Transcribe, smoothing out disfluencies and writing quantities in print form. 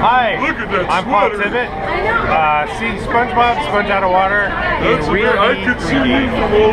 Hi, Look at that I'm Paul sweater. Tibbitt. See SpongeBob, Sponge Out of Water. I could see you from over